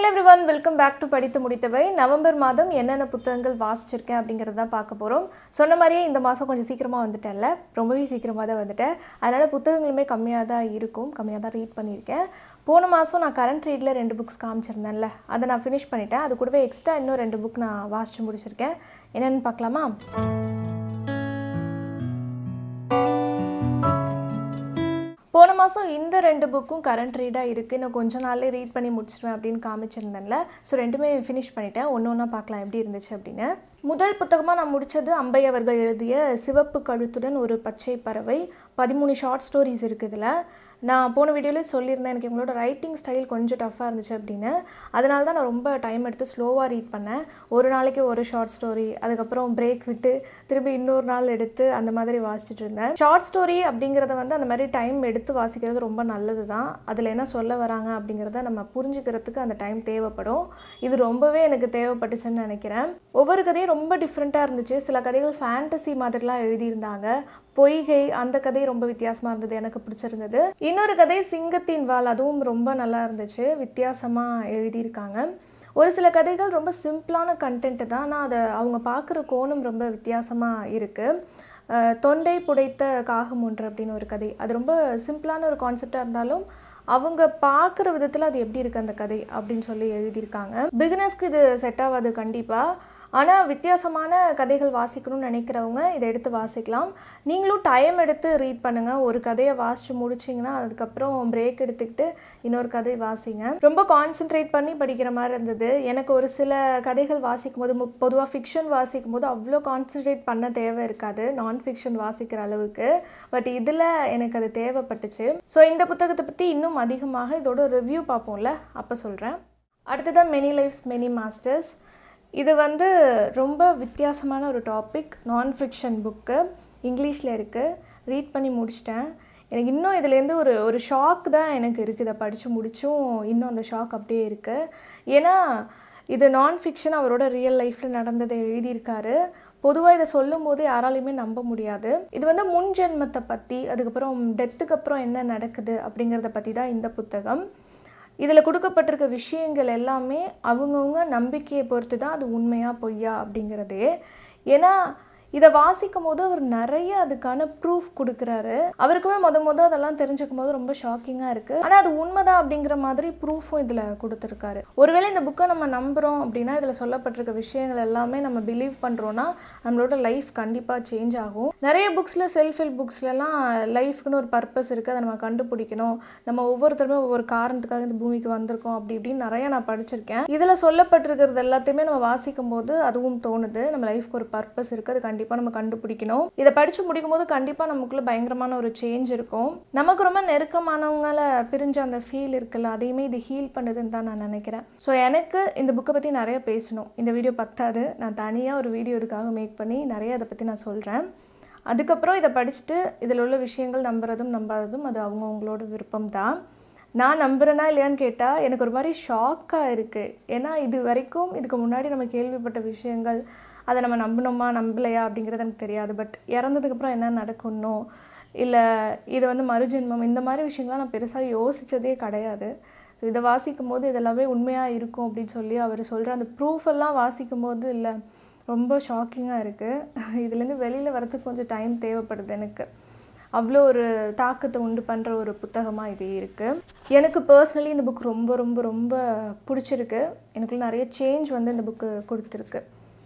everyone, welcome back to படித்து முடித்தவை. November மாதம் என்னென்ன புத்தகங்கள் வாசிச்சிருக்கேன் அப்படிங்கறத பார்க்க போறோம். சொன்ன மாதிரியே இந்த மாசம் கொஞ்சம் சீக்கிரமா வந்துட்டேன்ல. ரொம்பவே சீக்கிரமா தான் வந்துட்டேன். அதனால புத்தகங்களுமே கம்மியா தான் இருக்கும். கம்மியா தான் ரீட் பண்ணிருக்கேன். போன மாசம் நான் கரண்ட் ரீட்ல 2 books காமிச்சிருந்தேன்ல. அதை நான் finish பண்ணிட்டேன். அது கூடவே எக்ஸ்ட்ரா இன்னும் 2 book நான் வாசிச்சு முடிச்சிருக்கேன். என்னன்னு பார்க்கலாமா? போன மாதம் இந்த 2 புக்கும் கரண்ட் ரீடாக இருக்குது. நான் கொஞ்ச நாள்லேயே ரீட் பண்ணி முடிச்சிடுவேன் அப்படின்னு காமிச்சிருந்தேன்ல. ஸோ ரெண்டுமே ஃபினிஷ் பண்ணிட்டேன். ஒன்று பார்க்கலாம் எப்படி இருந்துச்சு அப்படின்னு. முதல் புத்தகமாக நான் முடித்தது அம்பை அவர்கள் எழுதிய சிவப்பு கழுத்துடன் ஒரு பச்சை பறவை. 13 ஷார்ட் ஸ்டோரிஸ் இருக்குது இதில். நான் போன வீடியோவிலே சொல்லியிருந்தேன் எனக்கு எங்களோட ரைட்டிங் ஸ்டைல் கொஞ்சம் டஃப்பாக இருந்துச்சு அப்படின்னு. அதனால தான் நான் ரொம்ப டைம் எடுத்து ஸ்லோவாக ரீட் பண்ணேன். ஒரு நாளைக்கு ஒரு ஷார்ட் ஸ்டோரி, அதுக்கப்புறம் பிரேக் விட்டு திரும்பி இன்னொரு நாள் எடுத்து அந்த மாதிரி வாசிச்சுட்டு இருந்தேன். ஷார்ட் ஸ்டோரி அப்படிங்கிறத வந்து அந்த மாதிரி டைம் எடுத்து வாசிக்கிறது ரொம்ப நல்லது தான். அதில் என்ன சொல்ல வராங்க அப்படிங்கிறத நம்ம புரிஞ்சுக்கிறதுக்கு அந்த டைம் தேவைப்படும். இது ரொம்பவே எனக்கு தேவைப்பட்டுச்சுன்னு நினைக்கிறேன். ஒவ்வொரு கதையும் ரொம்ப டிஃப்ரெண்ட்டாக இருந்துச்சு. சில கதைகள் ஃபேண்டசி மாதிரிலாம் எழுதியிருந்தாங்க. பொய்கை அந்த கதை ரொம்ப வித்தியாசமாக இருந்தது, எனக்கு பிடிச்சிருந்தது. இன்னொரு கதை சிங்கத்தின் வால், அதுவும் ரொம்ப நல்லா இருந்துச்சு, வித்தியாசமாக எழுதியிருக்காங்க. ஒரு சில கதைகள் ரொம்ப சிம்பிளான கண்டென்ட்டு தான், ஆனால் அதை அவங்க பார்க்குற கோணம் ரொம்ப வித்தியாசமாக இருக்குது. தொண்டை புடைத்த காகம் ஒன்று அப்படின்னு ஒரு கதை, அது ரொம்ப சிம்பிளான ஒரு கான்செப்டாக இருந்தாலும் அவங்க பார்க்குற விதத்தில் அது எப்படி இருக்குது அந்த கதை அப்படின்னு சொல்லி எழுதியிருக்காங்க. பிகினர்ஸ்க்கு இது செட் ஆகாது கண்டிப்பாக. ஆனால் வித்தியாசமான கதைகள் வாசிக்கணும்னு நினைக்கிறவங்க இதை எடுத்து வாசிக்கலாம். நீங்களும் டைம் எடுத்து ரீட் பண்ணுங்கள். ஒரு கதையை வாசித்து முடிச்சிங்கன்னா அதுக்கப்புறம் பிரேக் எடுத்துக்கிட்டு இன்னொரு கதை வாசிங்க. ரொம்ப கான்சென்ட்ரேட் பண்ணி படிக்கிற மாதிரி இருந்தது. எனக்கு ஒரு சில கதைகள் வாசிக்கும் போது, பொதுவாக ஃபிக்ஷன் வாசிக்கும் போது அவ்வளோ கான்சென்ட்ரேட் பண்ண தேவை இருக்காது நான் ஃபிக்ஷன் வாசிக்கிற அளவுக்கு. பட் இதில் எனக்கு அது தேவைப்பட்டுச்சு. ஸோ இந்த புத்தகத்தை பற்றி இன்னும் அதிகமாக இதோட ரிவ்யூ பார்ப்போம்ல, அப்போ சொல்கிறேன். அடுத்ததான் மெனி லைஃப்ஸ் மெனி மாஸ்டர்ஸ். இது வந்து ரொம்ப வித்தியாசமான ஒரு டாபிக். நான் ஃபிக்ஷன் புக்கு, இங்கிலீஷில் இருக்குது. ரீட் பண்ணி முடிச்சிட்டேன். எனக்கு இன்னும் இதுலேருந்து ஒரு ஷாக் தான் எனக்கு இருக்குது. இதை படித்து முடிச்சும் இன்னும் அந்த ஷாக் அப்படியே இருக்குது. ஏன்னா இது நான் ஃபிக்ஷன், அவரோட ரியல் லைஃப்பில் நடந்ததை எழுதியிருக்காரு. பொதுவாக இதை சொல்லும் போது யாராலையுமே நம்ப முடியாது. இது வந்து முன் ஜென்மத்தை பற்றி, அதுக்கப்புறம் டெத்துக்கு அப்புறம் என்ன நடக்குது அப்படிங்கிறத பற்றி தான் இந்த புத்தகம். இதில் கொடுக்கப்பட்டிருக்க விஷயங்கள் எல்லாமே அவங்கவுங்க நம்பிக்கையை பொறுத்து தான் அது உண்மையா பொய்யா அப்படிங்கிறதே. ஏன்னா இதை வாசிக்கும் போது அவர் நிறைய அதுக்கான ப்ரூஃப் கொடுக்குறாரு. அவருக்குமே மொதல் அதெல்லாம் தெரிஞ்சுக்கும் போது ரொம்ப ஷாக்கிங்காக இருக்குது. ஆனால் அது உண்மைதான் அப்படிங்கிற மாதிரி ப்ரூஃபும் இதில் கொடுத்துருக்காரு. ஒருவேளை இந்த புக்கை நம்ம நம்புகிறோம் அப்படின்னா இதில் சொல்லப்பட்டிருக்க விஷயங்கள் எல்லாமே நம்ம பிலீவ் பண்ணுறோன்னா நம்மளோட லைஃப் கண்டிப்பாக சேஞ்ச் ஆகும். நிறைய புக்ஸில், செல்ஃப் ஹெல்ப் புக்ஸ்லாம் லைஃப்க்குன்னு ஒரு பர்பஸ் இருக்குது, அதை நம்ம கண்டுபிடிக்கணும், நம்ம ஒவ்வொருத்தருமே ஒவ்வொரு காரணத்துக்காக இந்த பூமிக்கு வந்திருக்கோம் அப்படி இப்படின்னு நிறைய நான் படிச்சிருக்கேன். இதில் சொல்லப்பட்டிருக்கிறது எல்லாத்தையுமே நம்ம வாசிக்கும் போது அதுவும் தோணுது, நம்ம லைஃப்க்கு ஒரு பர்பஸ் இருக்குது, அது கண்டிப்பாக நம்ம கண்டுபிடிக்கணும். இதை படித்து முடிக்கும் போது கண்டிப்பாக நமக்குள்ள பயங்கரமான ஒரு சேஞ்ச் இருக்கும். நமக்கு ரொம்ப நெருக்கமானவங்களை பிரிஞ்ச அந்த ஃபீல் இருக்குல்ல, அதையுமே இது ஹீல் பண்ணுதுன்னு தான் நான் நினைக்கிறேன். ஸோ எனக்கு இந்த புக்கை பற்றி நிறைய பேசணும். இந்த வீடியோ பத்தாது, நான் தனியாக ஒரு வீடியோ இதுக்காக மேக் பண்ணி நிறைய அதை பற்றி நான் சொல்கிறேன். அதுக்கப்புறம் இதை படிச்சுட்டு இதில் உள்ள விஷயங்கள் நம்புறதும் நம்பாததும் அது அவங்கவுங்களோட விருப்பம் தான். நான் நம்புகிறேன்னா இல்லையான்னு கேட்டால் எனக்கு ஒரு மாதிரி ஷாக்காக இருக்குது. ஏன்னா இது வரைக்கும் இதுக்கு முன்னாடி நம்ம கேள்விப்பட்ட விஷயங்கள், அதை நம்ம நம்பணுமா நம்பலையா அப்படிங்கிறது எனக்கு தெரியாது. பட் இறந்ததுக்கப்புறம் என்ன நடக்கணும், இல்லை இது வந்து மறுஜென்மம், இந்த மாதிரி விஷயங்கள்லாம் நான் பெருசாக யோசித்ததே கிடையாது. ஸோ இதை வாசிக்கும் போது இதெல்லாமே உண்மையாக இருக்கும் அப்படின்னு சொல்லி அவர் சொல்கிற அந்த ப்ரூஃப் எல்லாம் வாசிக்கும் போது இல்லை ரொம்ப ஷாக்கிங்காக இருக்குது. இதுலேருந்து வெளியில் வரதுக்கு கொஞ்சம் டைம் தேவைப்படுது எனக்கு. அவ்வளோ ஒரு தாக்கத்தை உண்டு பண்ணுற ஒரு புத்தகமாக இது இருக்குது. எனக்கு பர்சனலி இந்த புக் ரொம்ப ரொம்ப ரொம்ப பிடிச்சிருக்கு. எனக்குள்ள நிறைய சேஞ்ச் வந்து இந்த புக்கு கொடுத்துருக்கு.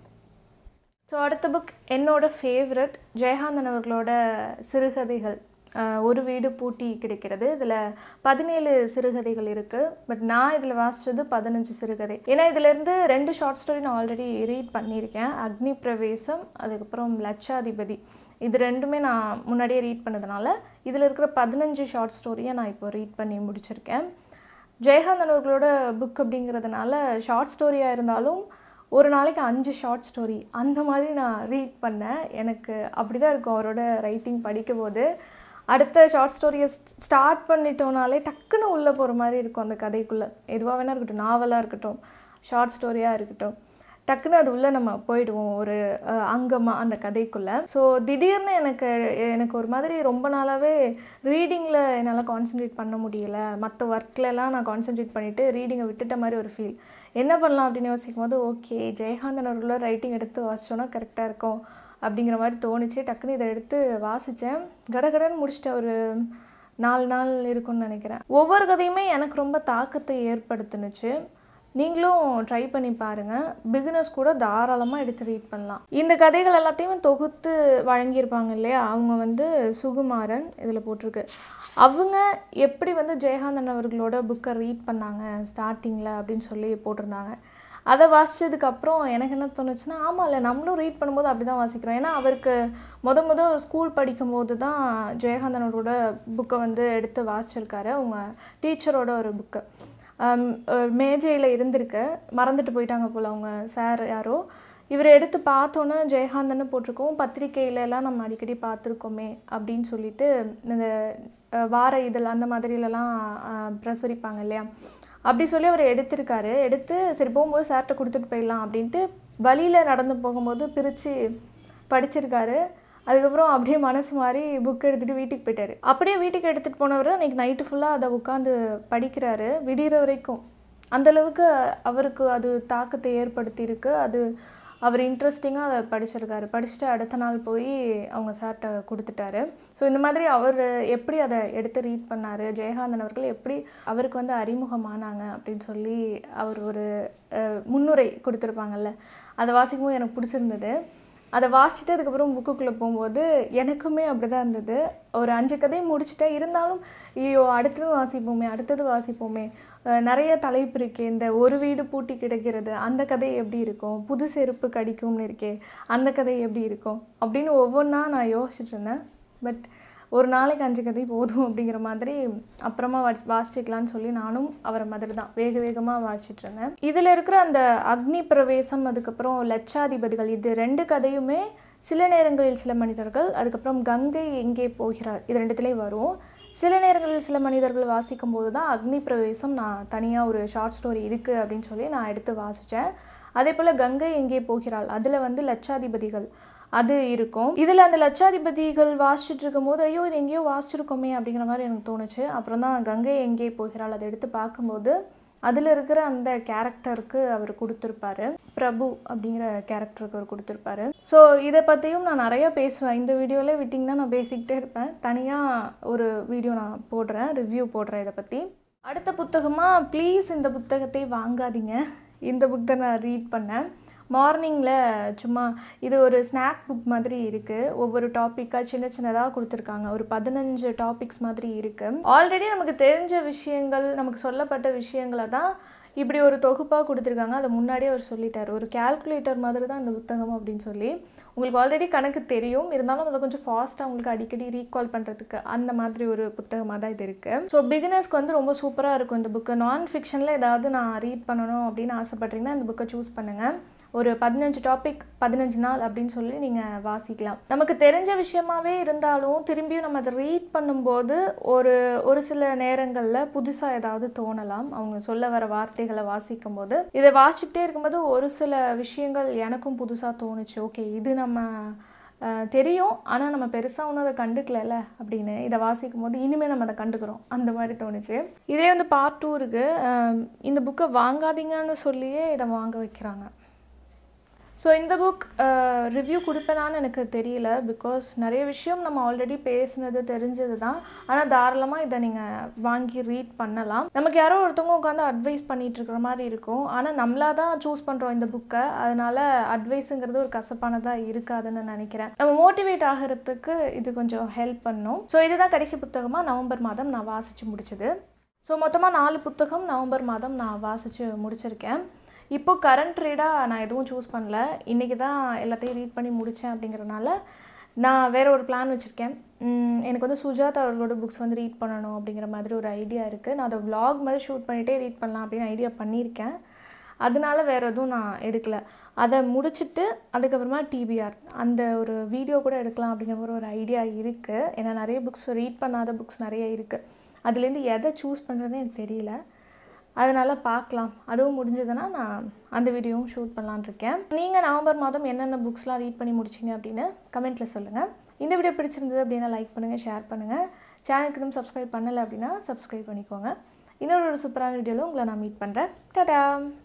ஸோ அடுத்த புக் என்னோட ஃபேவரட், ஜெயகாந்தன் அவர்களோட சிறுகதைகள் ஒரு வீடு பூட்டி கிடைக்கிறது. இதில் 17 சிறுகதைகள் இருக்குது. பட் நான் இதில் வாசித்தது 15 சிறுகதை. ஏன்னா இதிலேருந்து 2 ஷார்ட் ஸ்டோரி நான் ஆல்ரெடி ரீட் பண்ணியிருக்கேன். அக்னி பிரவேசம், அதுக்கப்புறம் லட்சாதிபதி. இது ரெண்டுமே நான் முன்னாடியே ரீட் பண்ணதுனால இதில் இருக்கிற 15 ஷார்ட் ஸ்டோரியை நான் இப்போ ரீட் பண்ணி முடிச்சிருக்கேன். ஜெயகாந்தன் அவர்களோட புக் அப்படிங்கிறதுனால ஷார்ட் ஸ்டோரியாக இருந்தாலும் ஒரு நாளைக்கு 5 ஷார்ட் ஸ்டோரி அந்த மாதிரி நான் ரீட் பண்ணேன். எனக்கு அப்படி தான் இருக்கும் அவரோட ரைட்டிங் படிக்கும் போது. அடுத்த ஷார்ட் ஸ்டோரியை ஸ்டார்ட் பண்ணிட்டோனாலே டக்குன்னு உள்ளே போகிற மாதிரி இருக்கும் அந்த கதைக்குள்ளே. எதுவாக வேணா இருக்கட்டும், நாவலாக இருக்கட்டும், ஷார்ட் ஸ்டோரியாக இருக்கட்டும். டக்குன்னு அது உள்ளே நம்ம போயிடுவோம் ஒரு அங்கமாக அந்த கதைக்குள்ளே. ஸோ திடீர்னு எனக்கு ஒரு மாதிரி ரொம்ப நாளாகவே ரீடிங்கில் என்னால் கான்சன்ட்ரேட் பண்ண முடியல. மற்ற ஒர்க்லலாம் நான் கான்சன்ட்ரேட் பண்ணிவிட்டு ரீடிங்கை விட்டுட்ட மாதிரி ஒரு ஃபீல். என்ன பண்ணலாம் அப்படின்னு யோசிக்கும் போது ஓகே ஜெயகாந்தன் அவர்களோட ரைட்டிங் எடுத்து வாசித்தோன்னா கரெக்டாக இருக்கும் அப்படிங்கிற மாதிரி தோணுச்சு. டக்குன்னு இதை எடுத்து வாசித்தேன். கடகடன்னு முடிச்சிட்டேன். ஒரு 4 நாள் இருக்கும்னு நினைக்கிறேன். ஒவ்வொரு கதையுமே எனக்கு ரொம்ப தாக்கத்தை ஏற்படுத்துனுச்சு. நீங்களும் ட்ரை பண்ணி பாருங்கள். பிகினர்ஸ் கூட தாராளமாக எடுத்து ரீட் பண்ணலாம். இந்த கதைகள் எல்லாத்தையும் தொகுத்து வழங்கியிருப்பாங்க இல்லையா, அவங்க சுகுமாரன் இதில் போட்டிருக்கு. அவங்க எப்படி ஜெயகாந்தன் அவர்களோட புக்கை ரீட் பண்ணாங்க ஸ்டார்டிங்கில் அப்படின்னு சொல்லி போட்டிருந்தாங்க. அதை வாசித்ததுக்கப்புறம் எனக்கு என்ன தோணுச்சுன்னா, ஆமாம்ல நம்மளும் ரீட் பண்ணும்போது அப்படி தான் வாசிக்கிறோம். ஏன்னா அவருக்கு ஒரு ஸ்கூல் படிக்கும்போது தான் ஜெயகாந்தனோட புக்கை எடுத்து வாசிச்சிருக்காரு. அவங்க டீச்சரோட ஒரு புக்கு மேஜையில் இருந்திருக்கு, மறந்துட்டு போயிட்டாங்க போல் அவங்க சார் யாரோ. இவரை எடுத்து பார்த்தோன்னே ஜெயகாந்தன்னு போட்டிருக்கோம். பத்திரிக்கையிலலாம் நம்ம அடிக்கடி பார்த்துருக்கோமே அப்படின்னு சொல்லிட்டு இந்த வார இதழ் அந்த மாதிரிலலாம் பிரசுரிப்பாங்க இல்லையா, அப்படி சொல்லி அவர் எடுத்திருக்காரு. எடுத்து சரி போகும்போது சார்கிட்ட கொடுத்துட்டு போயிடலாம் அப்படின்ட்டு வழியில் நடந்து போகும்போது பிரித்து படிச்சிருக்காரு. அதுக்கப்புறம் அப்படியே மனசு மாதிரி புக் எடுத்துகிட்டு வீட்டுக்கு போயிட்டார். அப்படியே வீட்டுக்கு எடுத்துகிட்டு போனவர் அன்றைக்கி நைட்டு ஃபுல்லாக அதை உட்காந்து படிக்கிறாரு விடிகிற வரைக்கும். அந்தளவுக்கு அவருக்கு அது தாக்கத்தை ஏற்படுத்தியிருக்கு. அது அவர் இன்ட்ரெஸ்டிங்காக அதை படிச்சிருக்காரு. படிச்சுட்டு அடுத்த நாள் போய் அவங்க சார்கிட்ட கொடுத்துட்டாரு. ஸோ இந்த மாதிரி அவர் எப்படி அதை எடுத்து ரீட் பண்ணார், ஜெயகாந்தன் அவர்கள் எப்படி அவருக்கு அறிமுகமானாங்க அப்படின்னு சொல்லி அவர் ஒரு முன்னுரை கொடுத்துருப்பாங்கல்ல, அதை வாசிக்கும்போது எனக்கு பிடிச்சிருந்தது. அதை வாசிச்சுட்டு அதுக்கப்புறம் புக்குக்குள்ளே போகும்போது எனக்குமே அப்படி தான் இருந்தது. ஒரு 5 கதையும் முடிச்சுட்டேன். இருந்தாலும் ஐயோ அடுத்தது வாசிப்போமே நிறைய தலைப்பு இருக்கே. இந்த ஒரு வீடு பூட்டி கிடக்கிறது அந்த கதை எப்படி இருக்கும், புது செருப்பு கடிக்கும்னு இருக்கே அந்த கதை எப்படி இருக்கும் அப்படின்னு ஒவ்வொன்றா நான் யோசிச்சுட்டு இருந்தேன். பட் ஒரு நாளைக்கு 5 கதை போதும் அப்படிங்கிற மாதிரி அப்புறமா வாசிச்சிக்கலான்னு சொல்லி நானும் அவரை மாதிரி தான் வேகமாக வாசிச்சுட்டு இருந்தேன். இதில் இருக்கிற அந்த அக்னி பிரவேசம், அதுக்கப்புறம் லட்சாதிபதிகள், இது 2 கதையுமே சில நேரங்களில் சில மனிதர்கள், அதுக்கப்புறம் கங்கை எங்கே போகிறாள், இது 2துலேயும் வரும். சில நேரங்களில் சில மனிதர்கள் வாசிக்கும் போது தான் அக்னி பிரவேசம் நான் தனியாக ஒரு ஷார்ட் ஸ்டோரி இருக்குது அப்படின்னு சொல்லி நான் எடுத்து வாசித்தேன். அதே போல் கங்கை எங்கே போகிறாள் அதில் லட்சாதிபதிகள் அது இருக்கும். இதில் அந்த லட்சாதிபதிகள் வாசிச்சுட்டு இருக்கும்போது ஐயோ இது எங்கேயோ வாசிச்சிருக்கோமே அப்படிங்கிற மாதிரி எனக்கு தோணுச்சு. அப்புறம் தான் கங்கை எங்கே போகிறாள் அதை எடுத்து பார்க்கும்போது அதில் இருக்கிற அந்த கேரக்டருக்கு அவர் கொடுத்துருப்பாரு, பிரபு அப்படிங்கிற கேரக்டருக்கு அவர் கொடுத்துருப்பாரு. ஸோ இதை பற்றியும் நான் நிறையா பேசுவேன். இந்த வீடியோவில் விட்டிங்கன்னா நான் பேசிக்கிட்டே இருப்பேன். தனியாக ஒரு வீடியோ நான் போடுறேன், ரிவ்யூ போடுறேன் இதை பற்றி. அடுத்த புத்தகமாக ப்ளீஸ் இந்த புத்தகத்தை வாங்காதீங்க. இந்த புக் தான் நான் ரீட் பண்ணேன். மார்னிங்கில் சும்மா இது ஒரு ஸ்நாக் புக் மாதிரி இருக்குது. ஒவ்வொரு டாப்பிக்காக சின்னதாக கொடுத்துருக்காங்க. ஒரு 15 டாபிக்ஸ் மாதிரி இருக்குது. ஆல்ரெடி நமக்கு தெரிஞ்ச விஷயங்கள், நமக்கு சொல்லப்பட்ட விஷயங்களை தான் இப்படி ஒரு தொகுப்பாக கொடுத்துருக்காங்க. அதை முன்னாடியே அவர் சொல்லிட்டார். ஒரு கால்குலேட்டர் மாதிரி தான் இந்த புத்தகம் அப்படின்னு சொல்லி. உங்களுக்கு ஆல்ரெடி கணக்கு தெரியும், இருந்தாலும் அதை கொஞ்சம் ஃபாஸ்ட்டாக உங்களுக்கு அடிக்கடி ரீகால் பண்ணுறதுக்கு அந்த மாதிரி ஒரு புத்தகமாக தான் இது இருக்குது. ஸோ பிகினர்ஸ்க்கு ரொம்ப சூப்பராக இருக்கும் இந்த புக்கு. நான் ஃபிக்ஷனில் ஏதாவது நான் ரீட் பண்ணணும் அப்படின்னு ஆசைப்பட்றீங்கன்னா இந்த புக்கை சூஸ் பண்ணுங்கள். ஒரு 15 டாபிக் 15 நாள் அப்படின்னு சொல்லி நீங்கள் வாசிக்கலாம். நமக்கு தெரிஞ்ச விஷயமாகவே இருந்தாலும் திரும்பியும் நம்ம அதை ரீட் பண்ணும்போது ஒரு சில நேரங்களில் புதுசாக ஏதாவது தோணலாம். அவங்க சொல்ல வர வார்த்தைகளை வாசிக்கும் போது இதை வாசிக்கிட்டே இருக்கும்போது ஒரு சில விஷயங்கள் எனக்கும் புதுசாக தோணுச்சு. ஓகே இது நம்ம தெரியும், ஆனால் நம்ம பெருசாக ஒன்றும் அதை கண்டுக்கல அப்படின்னு இதை வாசிக்கும் போது இனிமேல் நம்ம அதை கண்டுக்கிறோம் அந்த மாதிரி தோணுச்சு. இதே பார்ட் 2 இருக்குது. இந்த புக்கை வாங்காதீங்கன்னு சொல்லியே இதை வாங்க வைக்கிறாங்க. ஸோ இந்த புக் ரிவ்யூ கொடுப்பேனான்னு எனக்கு தெரியல. பிகாஸ் நிறைய விஷயம் நம்ம ஆல்ரெடி பேசுனது தெரிஞ்சது தான். ஆனால் தாராளமாக இதை நீங்கள் வாங்கி ரீட் பண்ணலாம். நமக்கு யாரோ ஒருத்தவங்க உட்காந்து அட்வைஸ் பண்ணிகிட்டு இருக்கிற மாதிரி இருக்கும். ஆனால் நம்மளாக தான் சூஸ் பண்ணுறோம் இந்த புக்கை. அதனால் அட்வைஸுங்கிறது ஒரு கசப்பானதாக இருக்காதுன்னு நினைக்கிறேன். நம்ம மோட்டிவேட் ஆகிறதுக்கு இது கொஞ்சம் ஹெல்ப் பண்ணும். ஸோ இதுதான் கடைசி புத்தகமாக நவம்பர் மாதம் நான் வாசித்து முடிச்சது. ஸோ மொத்தமாக 4 புத்தகம் நவம்பர் மாதம் நான் வாசித்து முடிச்சிருக்கேன். இப்போது கரண்ட் ரீடாக நான் எதுவும் சூஸ் பண்ணல. இன்றைக்கி தான் எல்லாத்தையும் ரீட் பண்ணி முடித்தேன் அப்படிங்கிறதுனால நான் வேறு ஒரு பிளான் வச்சுருக்கேன். எனக்கு சுஜாதா அவர்களோட புக்ஸ் ரீட் பண்ணணும் அப்படிங்கிற மாதிரி ஒரு ஐடியா இருக்குது. நான் அதை vlog மாதிரி ஷூட் பண்ணிகிட்டே ரீட் பண்ணலாம் அப்படின்னு ஐடியா பண்ணியிருக்கேன். அதனால வேறு எதுவும் நான் எடுக்கலை. அதை முடிச்சுட்டு அதுக்கப்புறமா டிபிஆர் அந்த ஒரு வீடியோ கூட எடுக்கலாம் அப்படிங்கிற ஒரு ஐடியா இருக்குது. ஏன்னா நிறைய புக்ஸ் ரீட் பண்ணாத புக்ஸ் நிறைய இருக்குது. அதுலேருந்து எதை சூஸ் பண்ணுறதுன்னு எனக்கு தெரியல. அதனால் பார்க்கலாம். அதுவும் முடிஞ்சதுன்னா நான் அந்த வீடியோவும் ஷூட் பண்ணலான்னு இருக்கேன். நீங்கள் நவம்பர் மாதம் என்னென்ன புக்ஸ்லாம் ரீட் பண்ணி முடிச்சிங்க அப்படின்னு கமெண்ட்டில் சொல்லுங்கள். இந்த வீடியோ பிடிச்சிருந்தது அப்படின்னா லைக் பண்ணுங்கள், ஷேர் பண்ணுங்கள். சேனலுக்கு இன்னும் சப்ஸ்கிரைப் பண்ணலை அப்படின்னா சப்ஸ்கிரைப் பண்ணிக்கோங்க. இன்னொரு சூப்பரான வீடியோவில் உங்களை நான் மீட் பண்ணுறேன். டாடா.